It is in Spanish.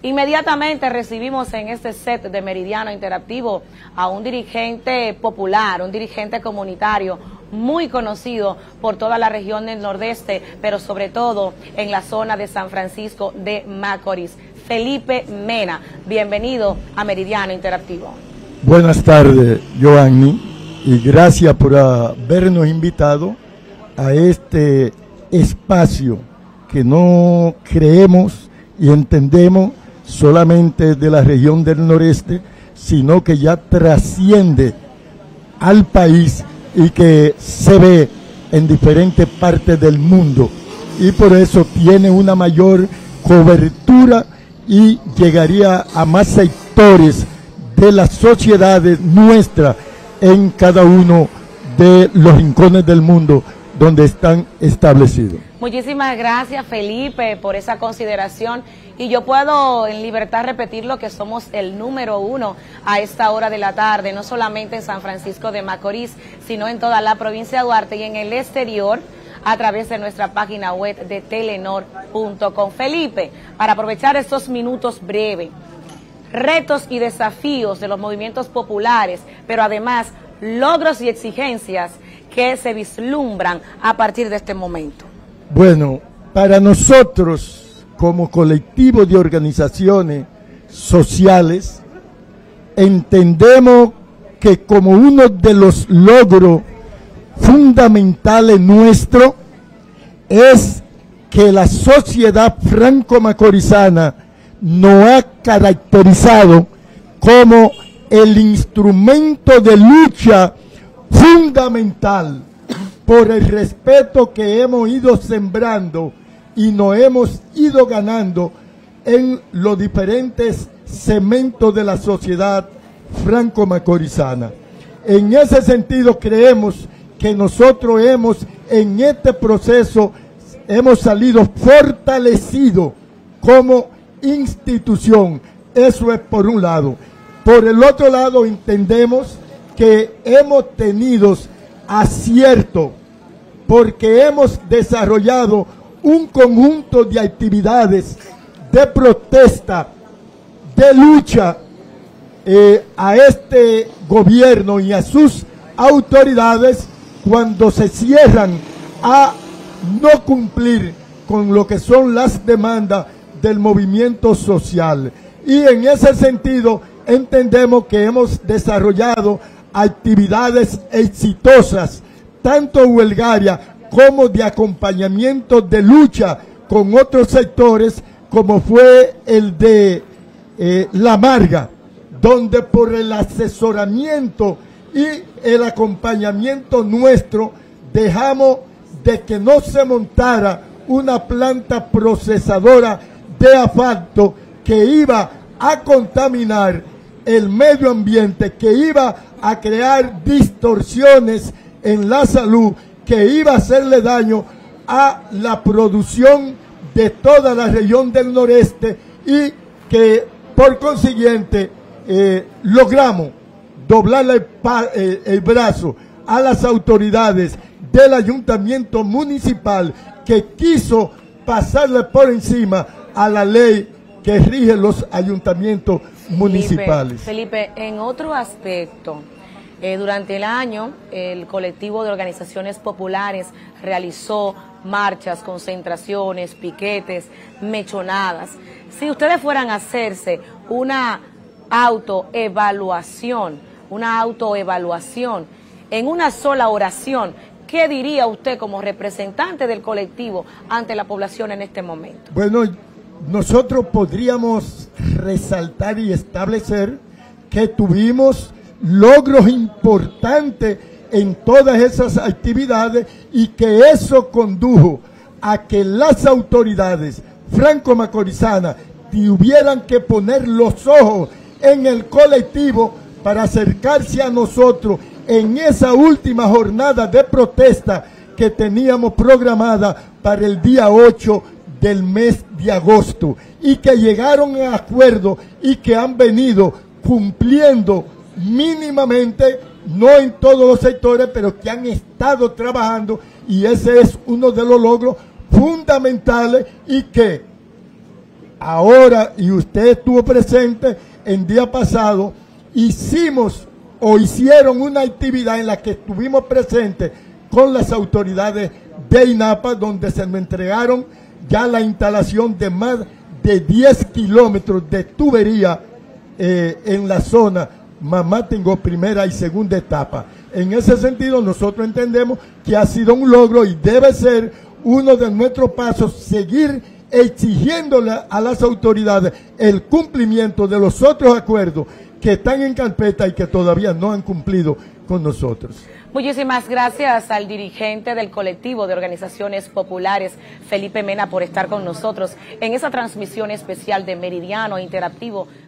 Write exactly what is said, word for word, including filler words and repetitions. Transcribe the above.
Inmediatamente recibimos en este set de Meridiano Interactivo a un dirigente popular, un dirigente comunitario muy conocido por toda la región del Nordeste, pero sobre todo en la zona de San Francisco de Macorís. Felipe Mena, bienvenido a Meridiano Interactivo. Buenas tardes, Joanny, y gracias por habernos invitado a este espacio que no creemos y entendemos solamente de la región del noreste, sino que ya trasciende al país y que se ve en diferentes partes del mundo, y por eso tiene una mayor cobertura y llegaría a más sectores de las sociedades nuestras en cada uno de los rincones del mundo donde están establecidos. Muchísimas gracias, Felipe, por esa consideración, y yo puedo en libertad repetirlo que somos el número uno a esta hora de la tarde, no solamente en San Francisco de Macorís, sino en toda la provincia de Duarte y en el exterior, a través de nuestra página web de telenor punto com. Felipe, para aprovechar estos minutos breves, retos y desafíos de los movimientos populares, pero además logros y exigencias que se vislumbran a partir de este momento. Bueno, para nosotros como colectivo de organizaciones sociales, entendemos que como uno de los logros fundamentales nuestros es que la sociedad franco-macorizana nos ha caracterizado como el instrumento de lucha fundamental por el respeto que hemos ido sembrando y nos hemos ido ganando en los diferentes segmentos de la sociedad franco-macorizana. En ese sentido creemos que nosotros hemos en este proceso hemos salido fortalecidos como institución. Eso es por un lado. Por el otro lado, entendemos que hemos tenido acierto porque hemos desarrollado un conjunto de actividades de protesta, de lucha eh, a este gobierno y a sus autoridades cuando se cierran a no cumplir con lo que son las demandas del movimiento social. Y en ese sentido entendemos que hemos desarrollado actividades exitosas, tanto huelgarias como de acompañamiento de lucha con otros sectores, como fue el de eh, La Marga, donde por el asesoramiento y el acompañamiento nuestro dejamos de que no se montara una planta procesadora de asfalto que iba a contaminar el medio ambiente, que iba a crear distorsiones en la salud, que iba a hacerle daño a la producción de toda la región del noreste, y que por consiguiente eh, logramos doblarle el, eh, el brazo a las autoridades del ayuntamiento municipal, que quiso pasarle por encima a la ley que rige los ayuntamientos municipales. Felipe, Felipe, en otro aspecto, eh, durante el año el colectivo de organizaciones populares realizó marchas, concentraciones, piquetes, mechonadas. Si ustedes fueran a hacerse una autoevaluación, una autoevaluación en una sola oración, ¿qué diría usted como representante del colectivo ante la población en este momento? Bueno, nosotros podríamos resaltar y establecer que tuvimos logros importantes en todas esas actividades, y que eso condujo a que las autoridades franco-macorizanas tuvieran que poner los ojos en el colectivo para acercarse a nosotros en esa última jornada de protesta que teníamos programada para el día ocho del mes de agosto, y que llegaron a acuerdo y que han venido cumpliendo mínimamente, no en todos los sectores, pero que han estado trabajando, y ese es uno de los logros fundamentales, y que ahora, y usted estuvo presente el día pasado, hicimos o hicieron una actividad en la que estuvimos presentes con las autoridades de INAPA, donde se nos entregaron ya la instalación de más de diez kilómetros de tubería eh, en la zona Mamatengo primera y segunda etapa. En ese sentido, nosotros entendemos que ha sido un logro y debe ser uno de nuestros pasos seguir exigiéndole a las autoridades el cumplimiento de los otros acuerdos que están en carpeta y que todavía no han cumplido con nosotros. Muchísimas gracias al dirigente del colectivo de organizaciones populares, Felipe Mena, por estar con nosotros en esa transmisión especial de Meridiano Interactivo.